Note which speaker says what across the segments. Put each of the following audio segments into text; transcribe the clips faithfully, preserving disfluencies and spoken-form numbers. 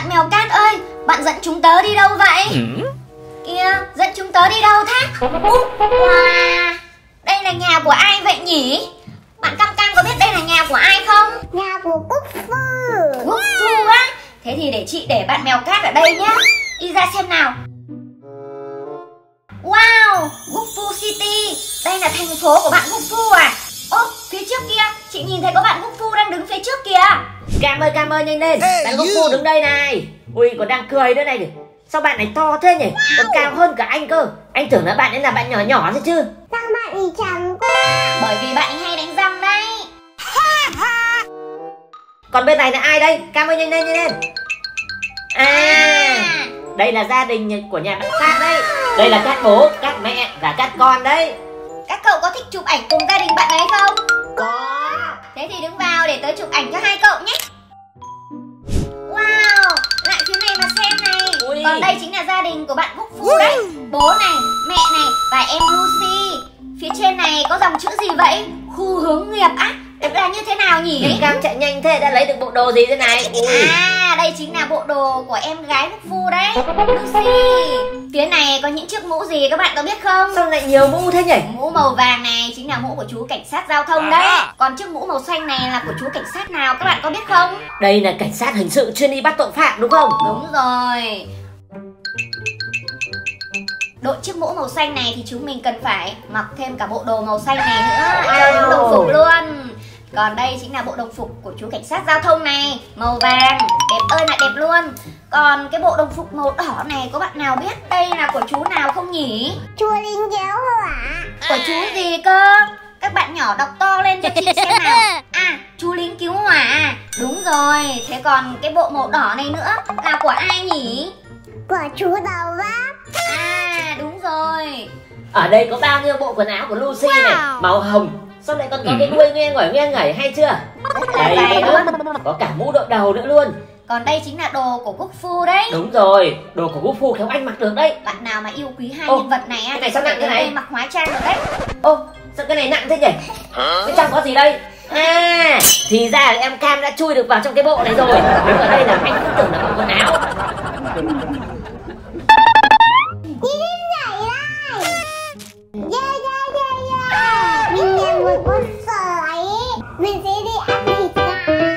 Speaker 1: Bạn mèo Cát ơi, bạn dẫn chúng tớ đi đâu vậy? Ừ? Kìa, dẫn chúng tớ đi đâu thế? Wow, đây là nhà của ai vậy nhỉ? Bạn Cam Cam có biết đây là nhà của ai không?
Speaker 2: Nhà của Cúc Phu.
Speaker 1: Cúc Phu á? Thế thì để chị để bạn mèo Cát ở đây nhá. Đi ra xem nào. Wow, Cúc Phu City. Đây là thành phố của bạn Cúc Phu à? Ô, phía trước kia, chị nhìn thấy có bạn Cúc Phu đang đứng phía trước kìa.
Speaker 3: Cam ơi, Cam ơi, nhanh lên. Bạn Cúc Phu đứng đây này. Ui, còn đang cười nữa này. Sao bạn này to thế nhỉ? Còn cao hơn cả anh cơ. Anh tưởng là bạn ấy là bạn nhỏ nhỏ thôi chứ.
Speaker 2: Sao bạn ấy trắng quá?
Speaker 1: Bởi vì bạn ấy hay đánh răng đấy.
Speaker 3: Còn bên này là ai đây? Cam ơi, nhanh lên, nhanh lên. À, đây là gia đình của nhà bạn Cát đấy. Đây là Cát bố, Cát mẹ và Cát con đấy.
Speaker 1: Các cậu có thích chụp ảnh cùng gia đình bạn ấy không?
Speaker 3: Có.
Speaker 1: Thế thì đứng vào để tớ chụp ảnh cho hai cậu nhé. Wow, lại phía này mà xem này. Ui. Còn đây chính là gia đình của bạn Cúc Phu đấy. Bố này, mẹ này và em Lucy. Phía trên này có dòng chữ gì vậy? Khu hướng nghiệp á? Được là như thế nào nhỉ?
Speaker 3: Em Cam chạy nhanh thế, đã lấy được bộ đồ gì thế này? Ui.
Speaker 1: À, đây chính là bộ đồ của em gái Cúc Phu đấy, Lucy. Phía này có những chiếc mũ gì các bạn có biết không?
Speaker 3: Sao lại nhiều mũ thế nhỉ?
Speaker 1: Mũ màu vàng này chính là mũ của chú cảnh sát giao thông đấy. Còn chiếc mũ màu xanh này là của chú cảnh sát nào các bạn có biết không?
Speaker 3: Đây là cảnh sát hình sự chuyên đi bắt tội phạm đúng không?
Speaker 1: Đúng rồi. Đội chiếc mũ màu xanh này thì chúng mình cần phải mặc thêm cả bộ đồ màu xanh này nữa, cho đồng phục luôn. Còn đây chính là bộ đồng phục của chú cảnh sát giao thông này, màu vàng, đẹp ơi là đẹp luôn. Còn cái bộ đồng phục màu đỏ này có bạn nào biết đây là của chú nào không nhỉ?
Speaker 2: Chú lính cứu hỏa.
Speaker 1: Của chú gì cơ? Các bạn nhỏ đọc to lên cho chị xem nào. À, chú lính cứu hỏa. Đúng rồi, thế còn cái bộ màu đỏ này nữa là của ai nhỉ?
Speaker 2: Của chú đầu bếp.
Speaker 1: À, đúng rồi.
Speaker 3: Ở đây có bao nhiêu bộ quần áo của Lucy wow. này, màu hồng. Sao lại còn có ừ. cái đuôi nghe ngỏi nghe ngảy hay chưa? Đây nữa, có cả mũ đội đầu nữa luôn.
Speaker 1: Còn đây chính là đồ của Cúc Phu đấy.
Speaker 3: Đúng rồi, đồ của Cúc Phu khéo anh mặc được đấy.
Speaker 1: Bạn nào mà yêu quý hai
Speaker 3: Ô,
Speaker 1: nhân vật này á,
Speaker 3: cái này sao nặng thế này?
Speaker 1: mặc hóa trang được đấy.
Speaker 3: Ô, sao cái này nặng thế nhỉ? Bên trong có gì đây? À, thì ra là em Cam đã chui được vào trong cái bộ này rồi. Đứng ở đây là anh cũng tưởng là bộ quần áo.
Speaker 2: Đi đi nhảy đây. Yeah yeah yeah yeah. Mình là một con sói. Mình sẽ đi ăn thịt gà.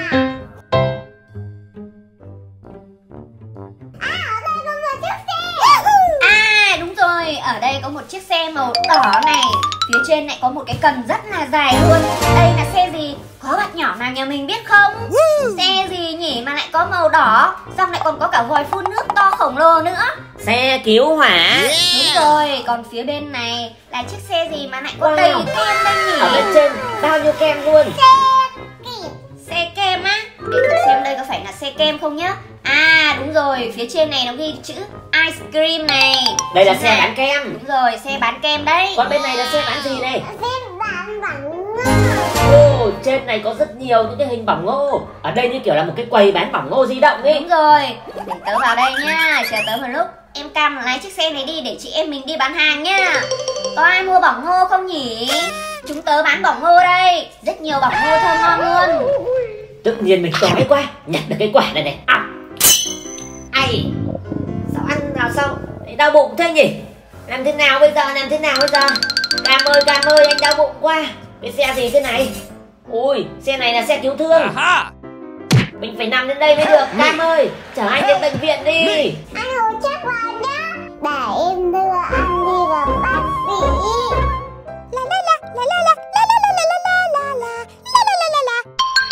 Speaker 2: À, ở đây có một chiếc xe.
Speaker 1: À, đúng rồi, ở đây có một chiếc xe màu đỏ này. Phía trên lại có một cái cần rất là dài luôn. Đây là xe gì? Có bạn nhỏ nào nhà mình biết không? Xe gì nhỉ mà lại có màu đỏ, xong lại còn có cả vòi phun nước to khổng lồ nữa?
Speaker 3: Xe cứu hỏa.
Speaker 1: Đúng rồi, còn phía bên này là chiếc xe gì mà lại có wow. đầy kem đây nhỉ?
Speaker 3: Ở bên trên bao nhiêu kem luôn.
Speaker 1: Xe kem á? Để thử xem đây có phải là xe kem không nhá. À đúng rồi, phía trên này nó ghi chữ ice cream này.
Speaker 3: Đây là xe bán kem.
Speaker 1: Đúng rồi, xe bán kem đấy.
Speaker 3: Còn bên này là xe bán gì này?
Speaker 2: Xe bán bỏng ngô.
Speaker 3: Ồ, trên này có rất nhiều những cái hình bỏng ngô. Ở đây như kiểu là một cái quầy bán bỏng ngô di động ấy.
Speaker 1: Đúng rồi, để tớ vào đây nhá. Chờ tớ một lúc. Em Cam lái chiếc xe này đi để chị em mình đi bán hàng nhá. Có ai mua bỏng ngô không nhỉ? Chúng tớ bán bỏng ngô đây. Rất nhiều bỏng ngô thơm ngon luôn.
Speaker 3: Tự nhiên mình đói quá, nhặt được cái quả này này. À. Ai, sao ăn nào sao đau bụng thế nhỉ? Làm thế nào bây giờ, làm thế nào bây giờ? Cam ơi, Cam ơi, anh đau bụng quá. Cái xe gì thế này? Ui, xe này là xe cứu thương. Mình phải nằm lên đây mới được. Cam ơi, chở anh đến bệnh viện đi.
Speaker 2: Anh hỗ chắc vào nhá. Để em đưa anh đi gặp bác sĩ. La la la la la la la la la la la la la la la la la.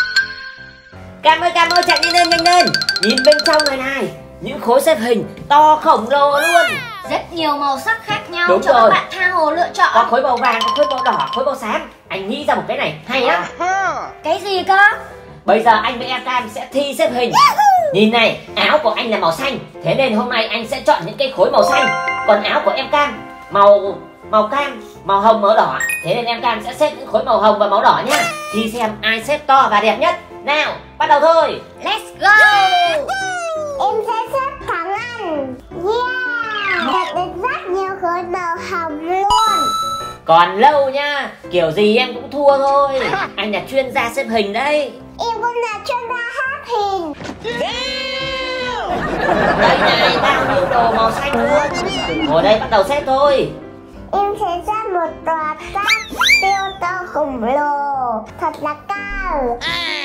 Speaker 3: Cam ơi, Cam ơi, chạy nhanh lên, nhanh lên. Nhìn bên trong này này, những khối xếp hình to khổng lồ luôn.
Speaker 1: Rất nhiều màu sắc khác nhau.
Speaker 3: Đúng
Speaker 1: cho
Speaker 3: rồi.
Speaker 1: các bạn tha hồ lựa chọn.
Speaker 3: Có khối màu vàng, có khối màu đỏ, khối màu xám. Anh nghĩ ra một cái này hay lắm.
Speaker 1: Cái gì cơ?
Speaker 3: Bây giờ anh với em Cam sẽ thi xếp hình. Nhìn này, áo của anh là màu xanh, thế nên hôm nay anh sẽ chọn những cái khối màu xanh. Còn áo của em Cam màu màu cam, màu hồng, màu đỏ, thế nên em Cam sẽ xếp những khối màu hồng và màu đỏ nhá. Thi xem ai xếp to và đẹp nhất. Nào, bắt đầu thôi.
Speaker 1: Let's go.
Speaker 2: Em sẽ xếp thẳng anh. Yeah, đạt được rất nhiều khối màu hồng luôn.
Speaker 3: Còn lâu nha, kiểu gì em cũng thua thôi. Anh là chuyên gia xếp hình đấy.
Speaker 2: Em cũng là chuyên gia hát hình.
Speaker 3: Đây này, bao nhiêu đồ màu xanh luôn. Ngồi đây bắt đầu xếp thôi.
Speaker 2: Em sẽ xếp một tòa tháp siêu to khổng lồ, thật là cao.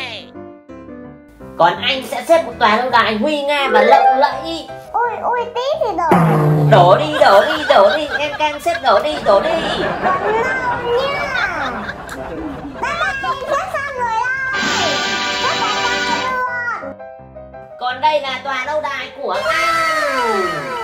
Speaker 3: Còn anh sẽ xếp một tòa lâu đài nguy nga và lộng lẫy.
Speaker 2: Ôi ôi tí thì đổ.
Speaker 3: Đổ đi, đổ đi, đổ đi. Em càng xếp đổ đi, đổ đi.
Speaker 2: Còn lâu nha. Đây đây, xếp xong rồi đây. Xếp tòa cao luôn.
Speaker 3: Còn đây là tòa lâu đài của anh.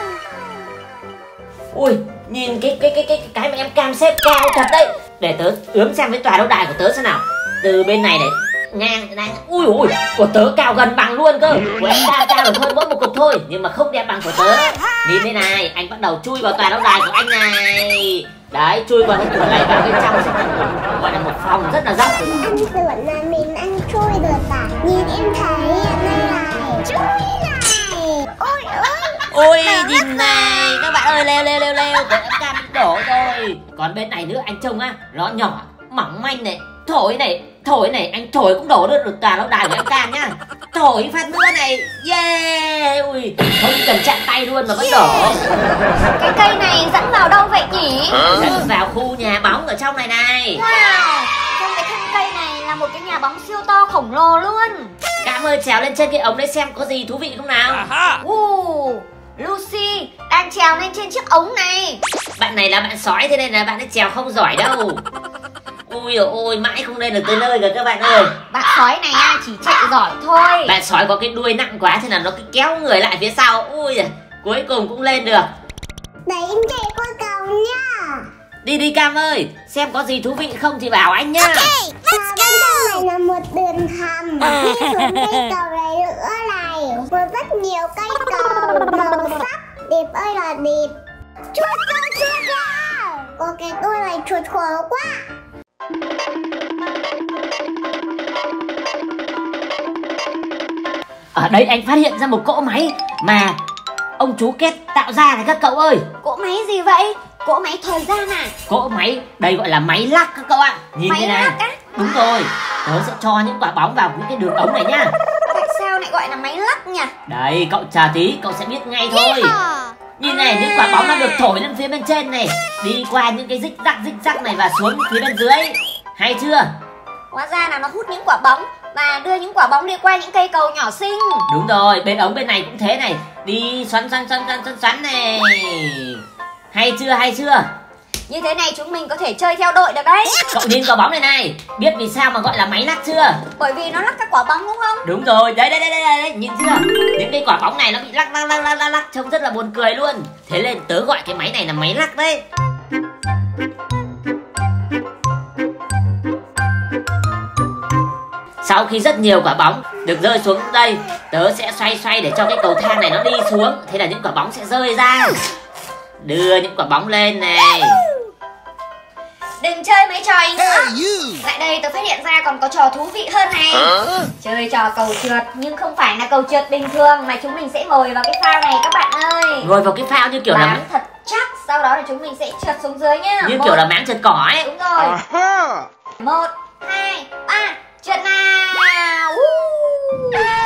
Speaker 3: Ui, nhìn cái cái cái cái cái mà em cam xếp cao thật đấy. Để tớ ướm xem với tòa lâu đài của tớ xem nào. Từ bên này này ngang này, ui ui, của tớ cao gần bằng luôn cơ. Của em cao cao được hơn mỗi một cục thôi, nhưng mà không đẹp bằng của tớ. Nhìn đây này, anh bắt đầu chui vào tòa lâu đài của anh này. Đấy, chui vào cái cửa này, vào bên trong sẽ gọi là một phòng rất là rộng.
Speaker 2: Anh tưởng là mình ăn chui được à? Nhìn em thấy hiện nay này, chui này. Ôi ôi.
Speaker 3: Ôi nhìn này, các bạn ơi, leo leo leo leo, của em cam bị đổ rồi. Còn bên này nữa anh trông á, nó nhỏ, mỏng manh này, thổi này, thổi này, anh thổi cũng đổ được tòa lâu đài của em cam nhá. Thổi phát nữa này, yeah, ui, không cần chạm tay luôn mà vẫn đổ.
Speaker 1: Cái cây này dẫn vào đâu vậy nhỉ?
Speaker 3: Dẫn vào khu nhà bóng ở trong này này.
Speaker 1: Wow, trong cái thân cây này là một cái nhà bóng siêu to khổng lồ luôn.
Speaker 3: Cam ơi, trèo lên trên cái ống đấy xem có gì thú vị không nào.
Speaker 1: Uh, Lucy đang trèo lên trên chiếc ống này.
Speaker 3: Bạn này là bạn sói, thế nên là bạn ấy trèo không giỏi đâu. Ui dồi ôi, mãi không lên được tới nơi rồi các bạn ơi.
Speaker 1: Bạn sói này chỉ chạy giỏi thôi.
Speaker 3: Bạn sói có cái đuôi nặng quá, thế là nó cứ kéo người lại phía sau. Ui giời, cuối cùng cũng lên được.
Speaker 2: Để em chạy qua cầu nha.
Speaker 3: Đi đi Cam ơi, xem có gì thú vị không thì bảo anh nhá.
Speaker 2: Và bên trong này là một đường hầm. Đi xuống cây cầu này nữa này. Có rất nhiều cây cầu màu sắc đẹp ơi là đẹp. Chuột chuột chuột ra. Có cái đuôi này chuột khó quá.
Speaker 3: Ở đây anh phát hiện ra một cỗ máy mà ông chú Két tạo ra này các cậu ơi.
Speaker 1: Cỗ máy gì vậy? Cỗ máy thời gian à?
Speaker 3: Cỗ máy, đây gọi là máy lắc các cậu ạ. Nhìn
Speaker 1: Máy
Speaker 3: đây này.
Speaker 1: lắc á?
Speaker 3: Đúng rồi, tớ sẽ cho những quả bóng vào những cái đường ống này nhá.
Speaker 1: Tại sao lại gọi là máy lắc nhỉ?
Speaker 3: Đây, cậu chờ tí, cậu sẽ biết ngay thôi. Nhìn này, những quả bóng nó được thổi lên phía bên trên này, đi qua những cái rích rắc rích rắc này và xuống phía bên dưới. Hay chưa?
Speaker 1: Hóa ra là nó hút những quả bóng và đưa những quả bóng đi qua những cây cầu nhỏ xinh.
Speaker 3: Đúng rồi, bên ống bên này cũng thế này, đi xoắn xoắn xoắn xoắn xoắn xoắn này. Hay chưa, hay chưa?
Speaker 1: Như thế này chúng mình có thể chơi theo đội được đấy.
Speaker 3: Cậu nhìn quả bóng này này, biết vì sao mà gọi là máy lắc chưa?
Speaker 1: Bởi vì nó lắc các quả bóng đúng không?
Speaker 3: Đúng rồi, đấy đấy đấy đấy, đấy. Nhìn chưa? Những cái quả bóng này nó bị lắc lắc lắc lắc lắc, lắc. Trông rất là buồn cười luôn. Thế nên tớ gọi cái máy này là máy lắc đấy. Sau khi rất nhiều quả bóng được rơi xuống đây, tớ sẽ xoay xoay để cho cái cầu thang này nó đi xuống. Thế là những quả bóng sẽ rơi ra. Đưa những quả bóng lên này.
Speaker 1: Đừng chơi mấy trò ấy nữa. Lại đây tớ phát hiện ra còn có trò thú vị hơn này. Chơi trò cầu trượt, nhưng không phải là cầu trượt bình thường, mà chúng mình sẽ ngồi vào cái phao này các bạn ơi.
Speaker 3: Ngồi vào cái phao như kiểu
Speaker 1: Bám
Speaker 3: là
Speaker 1: thật chắc, sau đó thì chúng mình sẽ trượt xuống dưới nhá.
Speaker 3: như
Speaker 1: Một,
Speaker 3: kiểu là máng trượt cỏ ấy.
Speaker 1: đúng rồi. Một, hai, ba, trượt nào. Woo.